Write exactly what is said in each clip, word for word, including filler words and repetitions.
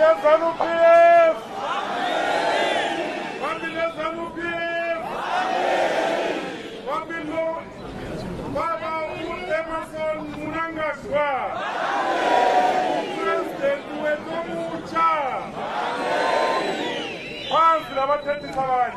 ZANU-P F! Family ZANU-P F! Family Baba Emmerson Mnangagwa! President Wedomucha! Phansi labathethi kabani!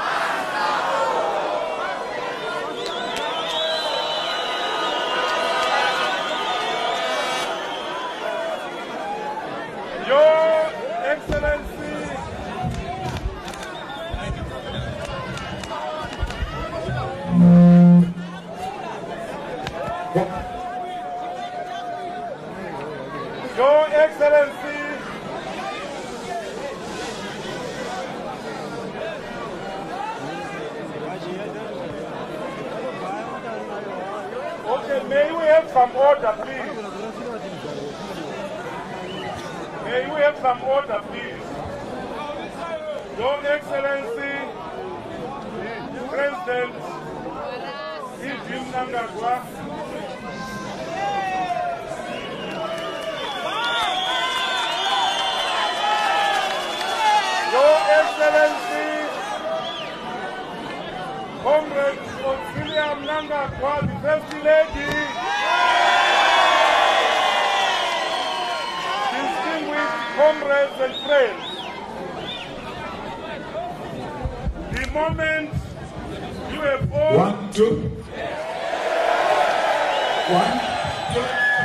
Your Excellency, Your Excellency, okay, may we have some order, please? May we have some order, please? Your Excellency, President Mnangagwa, Your Excellency, Comrade Mnangagwa, the First Lady, comrades and friends, the moment you have all... One, two. One, two.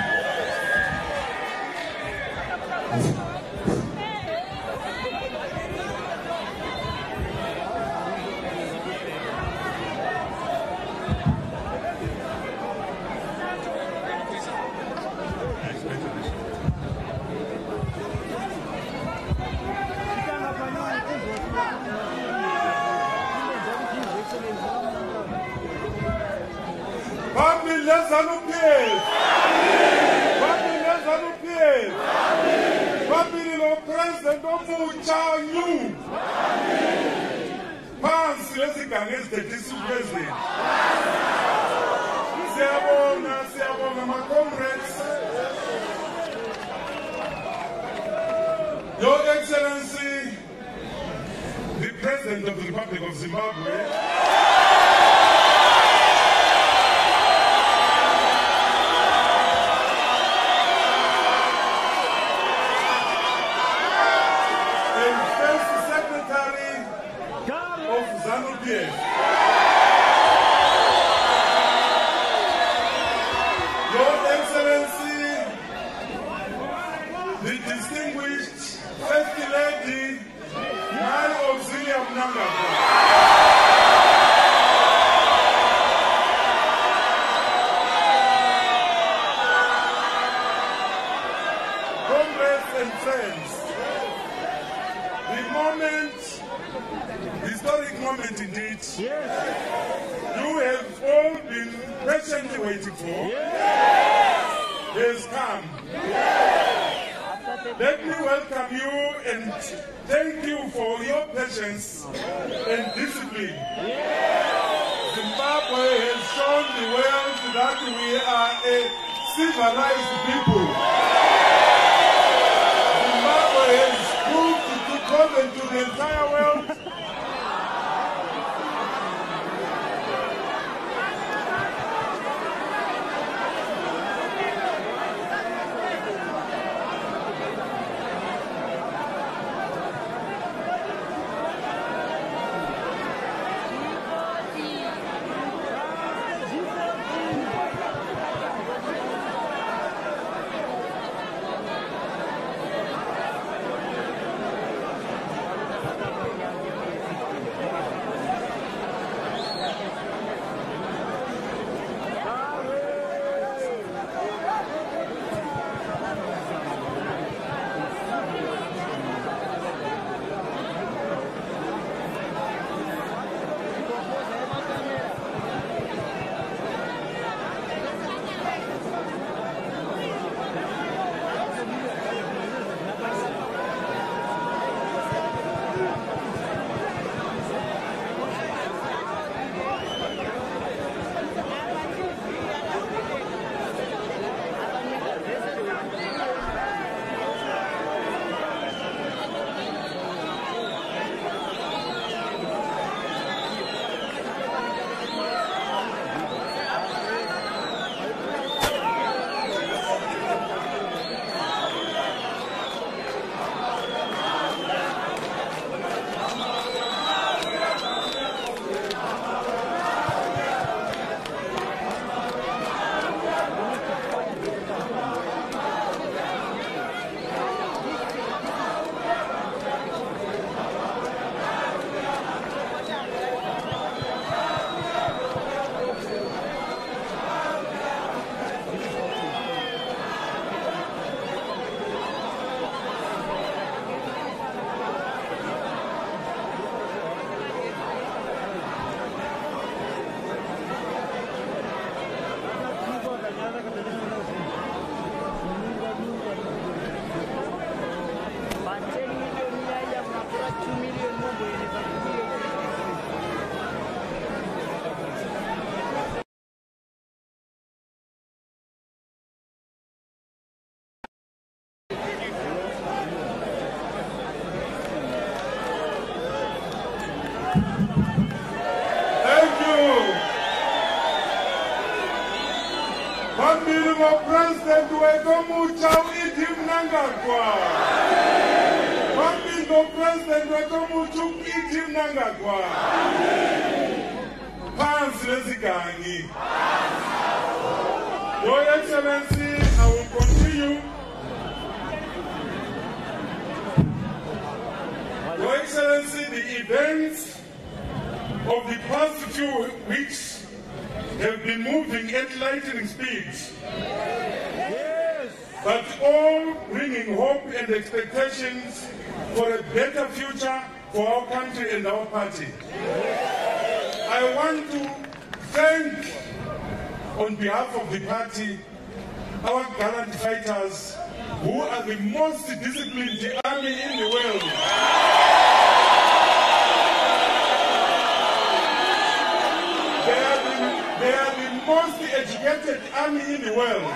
Family ZANU-P F! Family ZANU-P F! Family lo President omutsha you! Phansi lesiganga ezidedisa uPresident. Siyabonga, siyabonga ma-comrades. Your Excellency, the President of the Republic of Zimbabwe, ZANU-P F. Your Excellency, the distinguished First Lady, my auxiliary Mnangagwa. Comrades and friends, the moment historic moment indeed. Yes. You have all been patiently waiting for. Yes. Has come. Yes. Let me welcome you and thank you for your patience and discipline. Yes. Zimbabwe has shown the world that we are a civilized people. Zimbabwe has proved to govern to the entire world. Thank you. Phambili ngo-President wethu omutsha u-Idi Mnangagwa. Phambili ngo-President wethu omutsha u-Idi Mnangagwa. Phansi lezigangi. Your Excellency, I will continue. Your Excellency, the events of the past few weeks have been moving at lightning speed, yes, but all bringing hope and expectations for a better future for our country and our party. I want to thank, on behalf of the party, our gallant fighters who are the most disciplined army in the world. They are the, they are the most educated army in the world.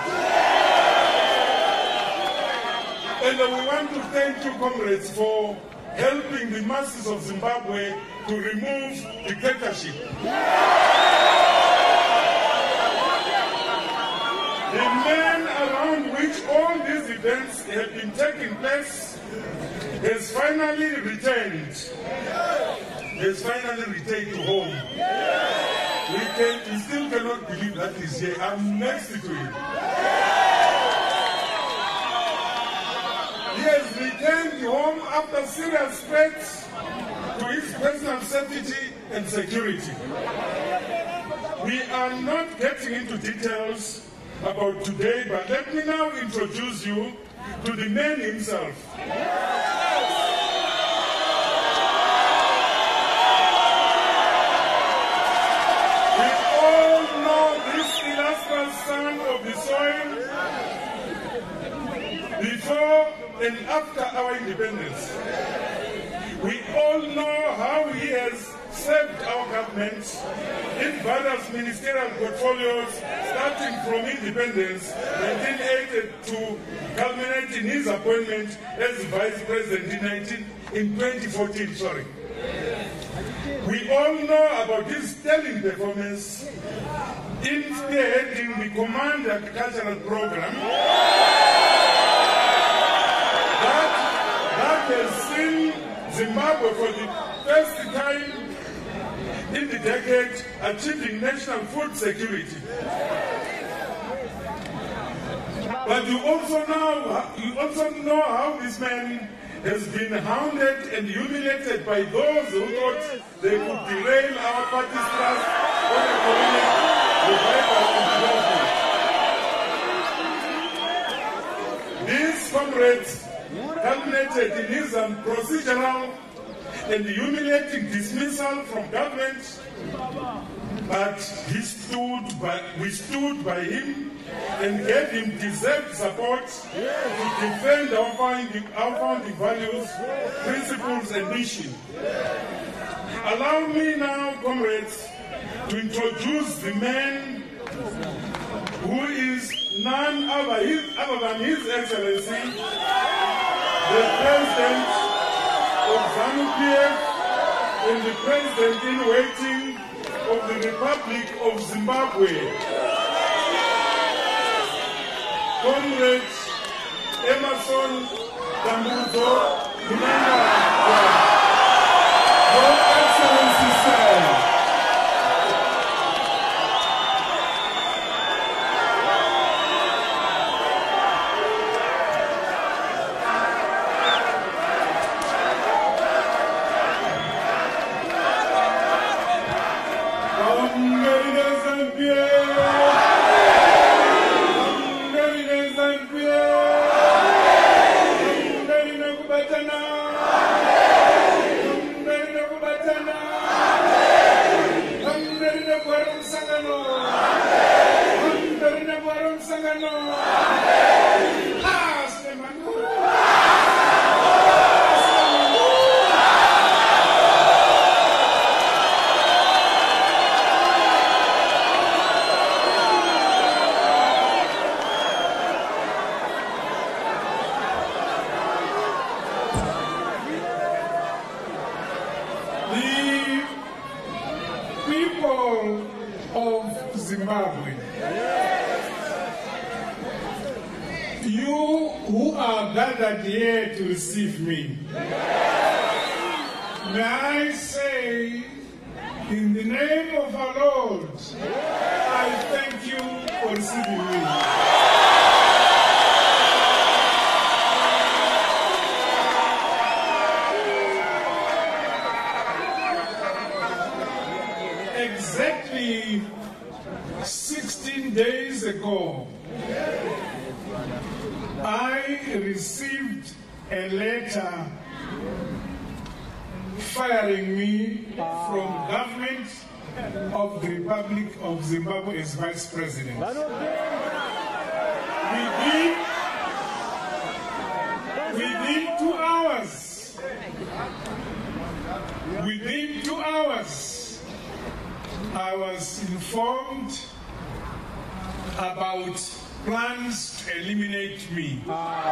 And we want to thank you, comrades, for helping the masses of Zimbabwe to remove dictatorship. The man around which all these events have been taking place has finally returned. Has finally returned to home. We, can, we still cannot believe that he's here. I'm next to him. He has returned home after serious threats to his personal safety and security. We are not getting into details about today, but let me now introduce you to the man himself. We all know this illustrious son of the soil before and after our independence. We all know how he has served our government in various ministerial portfolios starting from independence nineteen eighty-two, culminating his appointment as Vice President in, nineteen, in twenty fourteen. Sorry. We all know about his sterling performance in spearheading the Command Agricultural Program that, that has seen Zimbabwe for the first time in the decade achieving national food security. But you also know, you also know how this man has been hounded and humiliated by those who thought they could derail our party's trust on economic revival and development. These comrades culminated in his procedural and humiliating dismissal from government, but he stood by, we stood by him and gave him deserved support to defend our founding, our founding values, principles, and mission. Allow me now, comrades, to introduce the man who is none other, his, other than His Excellency, the President of ZANU-P F and the President-in-waiting of the Republic of Zimbabwe, Comrade Emmerson Mnangagwa. Your Excellency, sir. Batana. Zimbabwe, you who are gathered here to receive me, may I say, in the name of our Lord, I thank you for receiving me. Exactly sixteen days ago, I received a letter firing me from government of the Republic of Zimbabwe as Vice President. Within, within two hours, within two hours, I was informed about plans to eliminate me.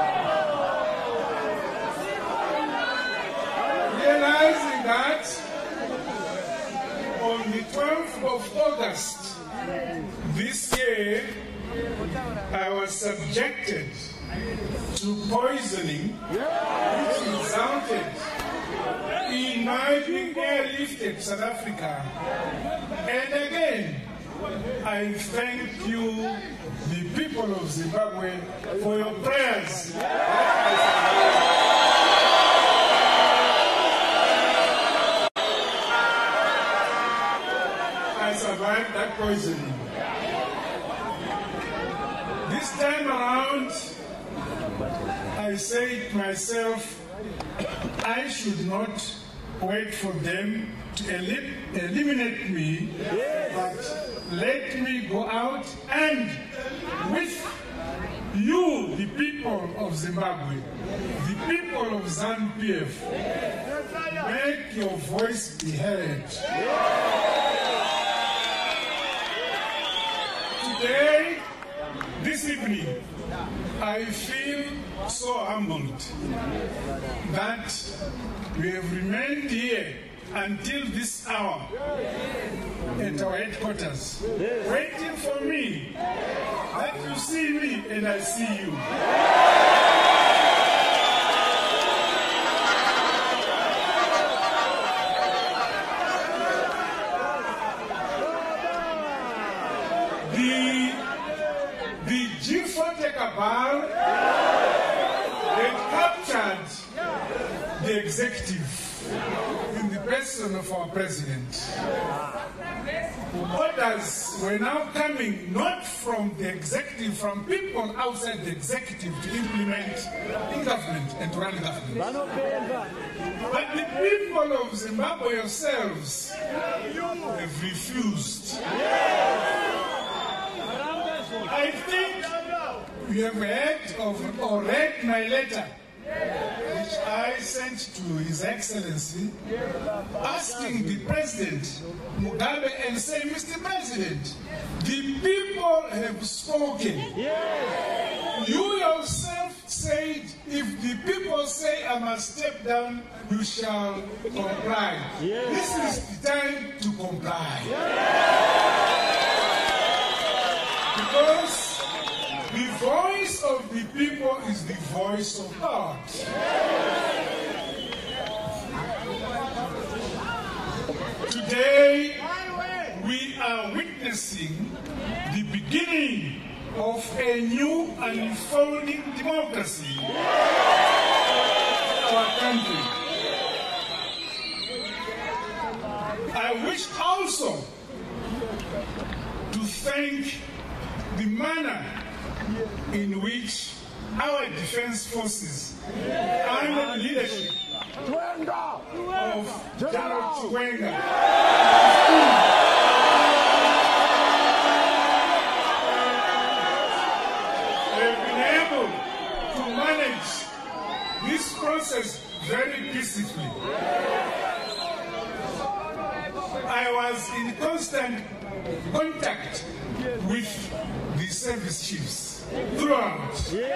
Realizing that on the twelfth of August this year, I was subjected to poisoning, which resulted in my being airlifted to South Africa. And again, I thank you, the people of Zimbabwe, for your prayers. I survived that poisoning. This time around, I say to myself, I should not wait for them to elim eliminate me, but let me go out and with you, the people of Zimbabwe, the people of ZANU P F, make your voice be heard. Today, this evening, I feel so humbled that we have remained here until this hour at our headquarters, waiting for me, that you see me and I see you. The, the G forty cabal had captured the executive in the person of our president. Orders were now coming not from the executive, from people outside the executive to implement the government and to run the government. But the people of Zimbabwe yourselves have refused. I think you have heard of or read my letter, which I sent to His Excellency, asking the President Mugabe and say, Mister President, the people have spoken. You yourself said, if the people say I must step down, you shall comply. This is the time to comply. Because the voice of the people is the voice of God. Today, we are witnessing the beginning of a new unfolding democracy in our country. I wish also to thank the manner in which our defense forces, under the leadership of General Chiwenga, have been able to manage this process very peacefully. I was in constant contact with the service chiefs throughout.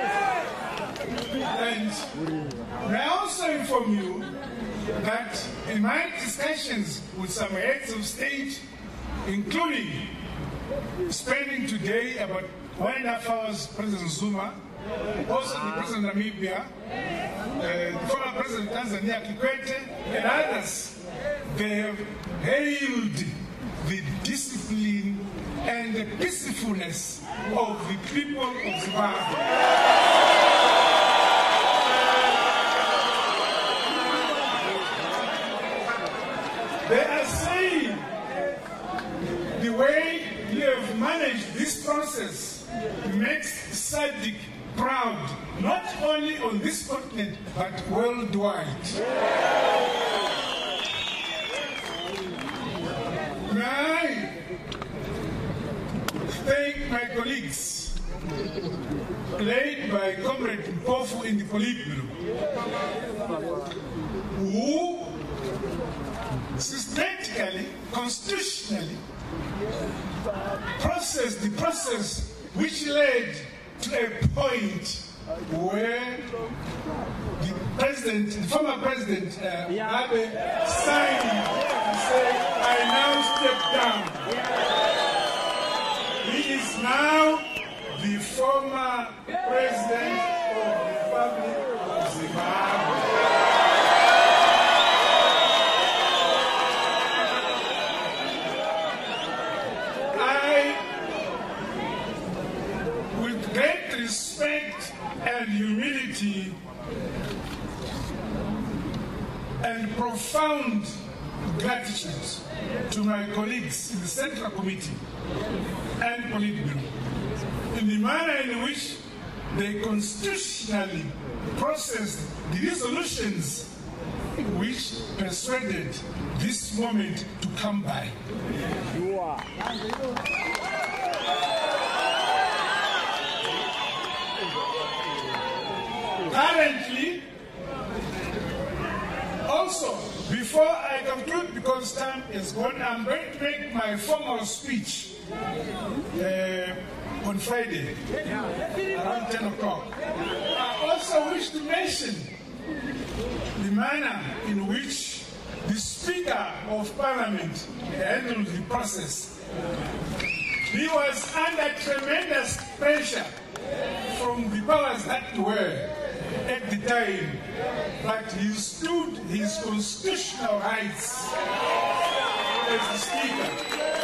And may I also inform you that in my discussions with some heads of state, including spending today about one and a half hours President Zuma, also the President of Namibia, uh, the former President of Tanzania, Kikwete, and others. They have hailed the discipline and the peacefulness of the people of Zimbabwe. They are saying the way you have managed this process makes SADC proud, not only on this continent, but worldwide. May I thank my colleagues, led by Comrade Mpofu in the Politburo, who systematically, constitutionally, processed the process which led to a point where the president, the former president, uh, Mugabe, signed to say, I now step down. He is now the former president of the Republic of Zimbabwe. Respect and humility and profound gratitude to my colleagues in the Central Committee and Politburo in the manner in which they constitutionally processed the resolutions which persuaded this moment to come by. Currently, also, before I conclude, because time is gone, I'm going to make my formal speech uh, on Friday, around ten o'clock. I also wish to mention the manner in which the Speaker of Parliament handled the process. He was under tremendous pressure from the powers that were at the time, but he stood his constitutional rights as the Speaker.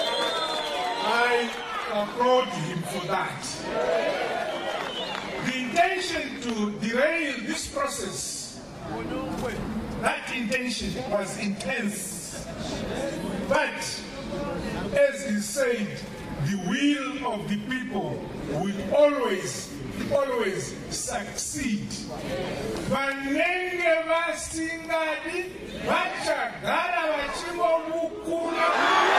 I applaud him for that. The intention to derail this process, that intention was intense. But, as he said, the will of the people will always always succeed. Vanenge vasingadi vachagara vachingomukura.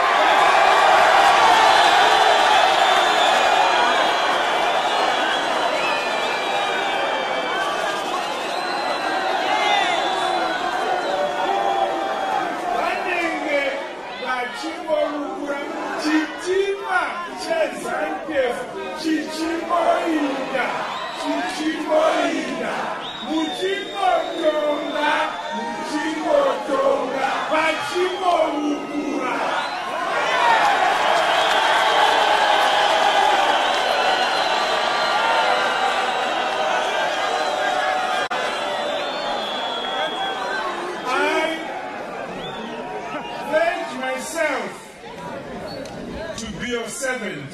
Vanenge vachingomukura chitima chezankefu chichimoinda chichimoinda muchimotonga muchimotonga vachimomukura. I pledge myself to be your servant.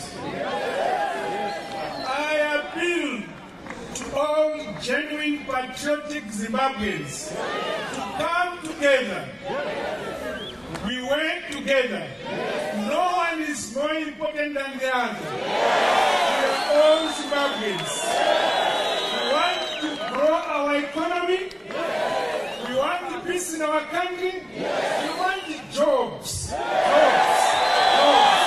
I appeal to all genuine patriotic Zimbabweans to come together. We work together. No one is more important than the other. We are all Zimbabweans. We want to grow our economy. We want the peace in our country. We want the jobs. Jobs. Jobs.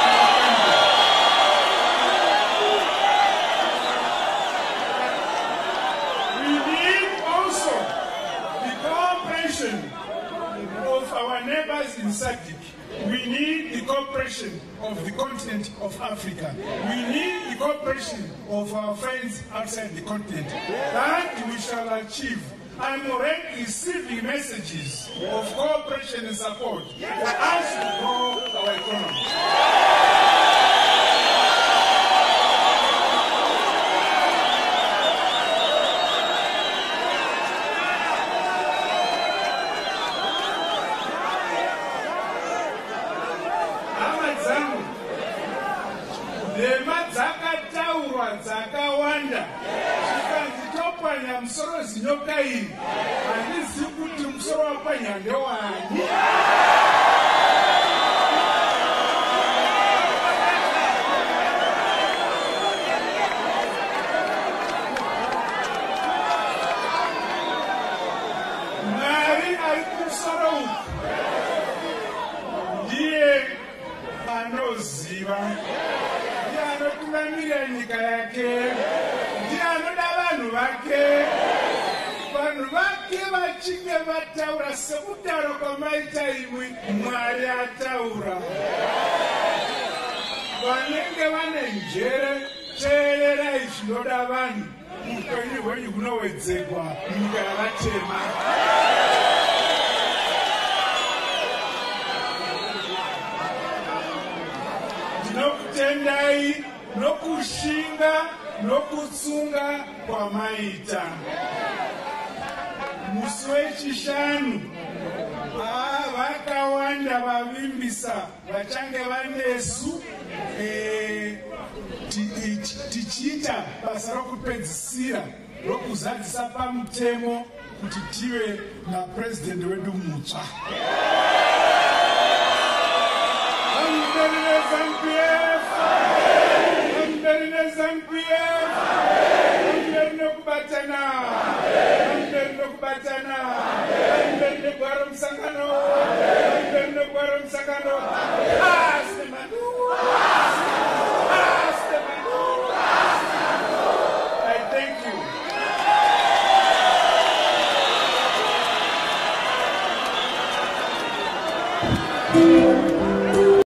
Of our neighbors in SADC. We need the cooperation of the continent of Africa. We need the cooperation of our friends outside the continent. That we shall achieve. I'm already receiving messages of cooperation and support for us to grow our economy. musoro zinyoka iyi handizivi kuti musoro wapanya ndewani. Mwari ari kumusoro uku ndiye anoziva, ndiye anotungamirira nyika yake, ndiye anoda vanhu vake. Vanhu vake vachinge vataura sekutaura kwamaita imwi, Mwari ataura. Vanenge vane njere, teererai zvinoda vanhu, upenyu hwenyu hunowedzerwa munyika yavatema. Ndinokutendai nokushinga nokutsunga kwamaita. Musi wechishanu vakawanda vavimbisa vachange vanesu tichiita basa rokupedzisira rokuzadzisa pamutemo kuti tive napurezidendi wedu mutsva. Vanoderereza mpira